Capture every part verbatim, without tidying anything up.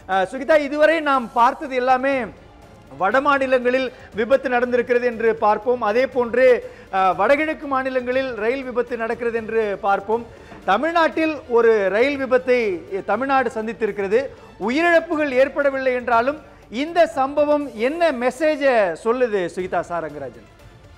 சுகிதா, இதுவரை நாம் பார்த்தது எல்லாமே வட மாநிலங்களில் விபத்து நடந்திருக்கிறது என்று பார்ப்போம். அதே போன்று வடகிழக்கு மாநிலங்களில் ரயில் விபத்து நடக்கிறது என்று பார்ப்போம். தமிழ்நாட்டில் ஒரு ரயில் விபத்தை தமிழ்நாடு சந்தித்திருக்கிறது. உயிரிழப்புகள் ஏற்படவில்லை என்றாலும் இந்த சம்பவம் என்ன மெசேஜை சொல்லுது சுகிதா சாரங்கராஜன்?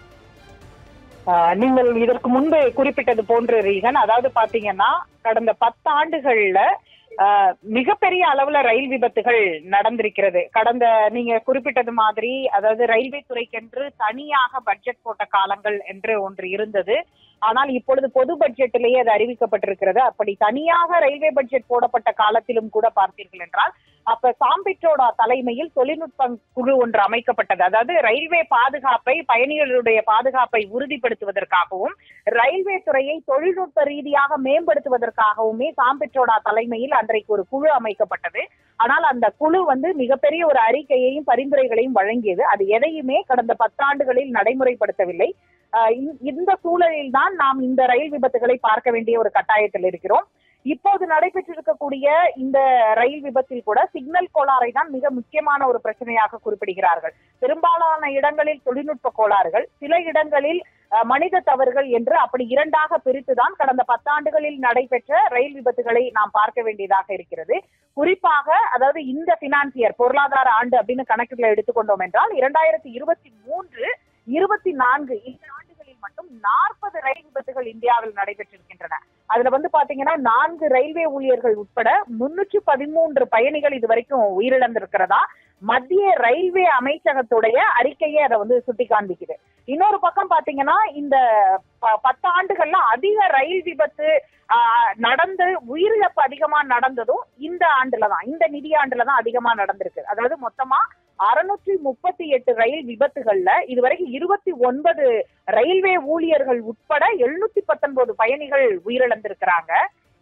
நீங்கள் இதற்கு முன்பு குறிப்பிட்டது போன்று ரீகன், அதாவது பாத்தீங்கன்னா கடந்த பத்து ஆண்டுகள்ல மிகப்பெரிய அளவுல ரயில் விபத்துகள் நடந்திருக்கிறது. கடந்த நீங்க குறிப்பிட்டது மாதிரி, அதாவது ரயில்வே துறைக்கென்று தனியாக பட்ஜெட் போட்ட காலங்கள் என்று ஒன்று இருந்தது. ஆனால் இப்பொழுது பொது பட்ஜெட்டிலேயே அது அறிவிக்கப்பட்டிருக்கிறது. அப்படி தனியாக ரயில்வே பட்ஜெட் போடப்பட்ட காலத்திலும் கூட பார்த்தீர்கள் என்றால், அப்ப சாம்பிட்ரோட தலைமையில் தொழில்நுட்ப குழு ஒன்று அமைக்கப்பட்டது. அதாவது ரயில்வே பாதுகாப்பை, பயணிகளுடைய பாதுகாப்பை உறுதிப்படுத்துவதற்காகவும் ரயில்வே துறையை தொழில்நுட்ப ரீதியாக மேம்படுத்துவதற்காகவுமே சாம்பிட்ரோட தலைமையில் அன்றைக்கு ஒரு குழு அமைக்கப்பட்டது. ஆனால் அந்த குழு வந்து மிகப்பெரிய ஒரு அறிக்கையையும் பரிந்துரைகளையும் வழங்கியது. அது எதையுமே கடந்த பத்தாண்டுகளில் நடைமுறைப்படுத்தவில்லை. இந்த சூழலில் தான் நாம் இந்த ரயில் விபத்துகளை பார்க்க வேண்டிய ஒரு கட்டாயத்தில் இருக்கிறோம். இப்போது நடைபெற்றிருக்கக்கூடிய இந்த ரயில் விபத்தில் கூட சிக்னல் கோளாறை தான் மிக முக்கியமான ஒரு பிரச்சனையாக குறிப்பிடுகிறார்கள். பெரும்பாலான இடங்களில் தொழில்நுட்ப கோளாறுகள், சில இடங்களில் மனித தவறுகள் என்று அப்படி இரண்டாக பிரித்துதான் கடந்த பத்தாண்டுகளில் நடைபெற்ற ரயில் விபத்துகளை நாம் பார்க்க வேண்டியதாக இருக்கிறது. குறிப்பாக அதாவது இந்த பினான்சியர் பொருளாதார ஆண்டு அப்படின்னு கணக்குகளை எடுத்துக்கொண்டோம் என்றால் இரண்டாயிரத்தி இருபத்தி மூன்று இருபத்தி நான்கு இந்த ஆண்டுகளில் மட்டும் நாற்பது ரயில் விபத்துகள் இந்தியாவில் நடைபெற்றிருக்கின்றன. அதுல வந்து பாத்தீங்கன்னா நான்கு ரயில்வே ஊழியர்கள் உட்பட முன்னூற்றி பதிமூன்று பயணிகள் இதுவரைக்கும் உயிரிழந்திருக்கிறதா மத்திய ரயில்வே அமைச்சகத்துடைய அறிக்கையே அதை வந்து சுட்டி காண்பிக்குது. இன்னொரு பக்கம் பாத்தீங்கன்னா இந்த பத்து ஆண்டுகள்ல அதிக ரயில் விபத்து ஆஹ் நடந்து உயிரிழப்பு அதிகமா நடந்ததும் இந்த ஆண்டுலதான், இந்த நிதி ஆண்டுலதான் அதிகமா நடந்திருக்கு. அதாவது மொத்தமா அறுநூற்றி முப்பத்தி எட்டு ரயில் விபத்துகள்ல இதுவரைக்கும் இருபத்தி ஒன்பது ரயில்வே ஊழியர்கள் உட்பட எழுநூத்தி பத்தொன்பது பயணிகள் உயிரிழந்திருக்கிறாங்க.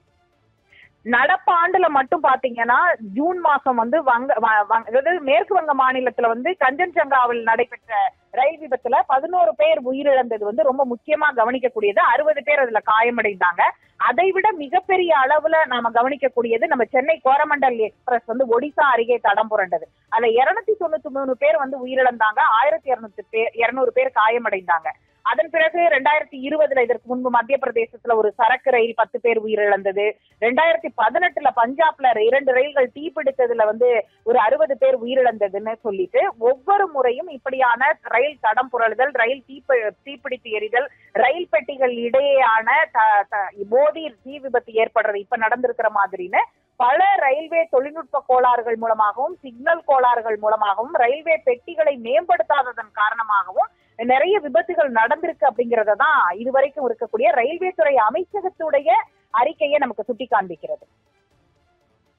நடப்பு ஆண்டுல மட்டும் பாத்தீங்கன்னா ஜூன் மாசம் வந்து வங்க அதாவது மேற்கு வங்க மாநிலத்துல வந்து கஞ்சன்ஜங்காவில் நடைபெற்ற ரயில் விபத்துல பதினோரு பேர் உயிரிழந்தது வந்து ரொம்ப முக்கியமா கவனிக்கக்கூடியது. அறுபது பேர் அதுல காயமடைந்தாங்க. அதை விட மிகப்பெரிய அளவுல நாம கவனிக்கக்கூடியது நம்ம சென்னை கோரமண்டல் எக்ஸ்பிரஸ் வந்து ஒடிசா அருகே தடம் புரண்டது. அதுல இருநூத்தி தொண்ணூத்தி மூணு பேர் வந்து உயிரிழந்தாங்க, ஆயிரத்தி இருநூத்தி பேர் இருநூறு பேர் காயமடைந்தாங்க. அதன் பிறகு ரெண்டாயிரத்தி இருபதுல இதற்கு முன்பு மத்திய பிரதேசத்துல ஒரு சரக்கு ரயில் பத்து பேர் உயிரிழந்தது. ரெண்டாயிரத்தி பதினெட்டுல பஞ்சாப்ல இரண்டு ரயில்கள் தீப்பிடித்ததுல வந்து ஒரு அறுபது பேர் உயிரிழந்ததுன்னு சொல்லிட்டு ஒவ்வொரு முறையும் இப்படியான ரயில் தடம் புரளுதல், ரயில் தீப்ப தீப்பிடித்து எரிதல், ரயில் பெட்டிகள் இடையேயான மோதி தீ விபத்து ஏற்படுறது இப்ப நடந்திருக்கிற மாதிரின்னு பல ரயில்வே தொழில்நுட்ப கோளாறுகள் மூலமாகவும் சிக்னல் கோளாறுகள் மூலமாகவும் ரயில்வே பெட்டிகளை மேம்படுத்தாததன் காரணமாகவும் நிறைய விபத்துகள் நடந்திருக்கு அப்படிங்கறத தான் இதுவரைக்கும் இருக்கக்கூடிய ரயில்வே துறை அமைச்சகத்துடைய அறிக்கையை நமக்கு சுட்டி காண்பிக்கிறது.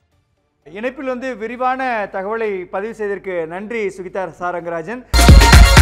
இணைப்பில் வந்து விரிவான தகவலை பதிவு செய்ததற்கு நன்றி சுகிதா சாரங்கராஜன்.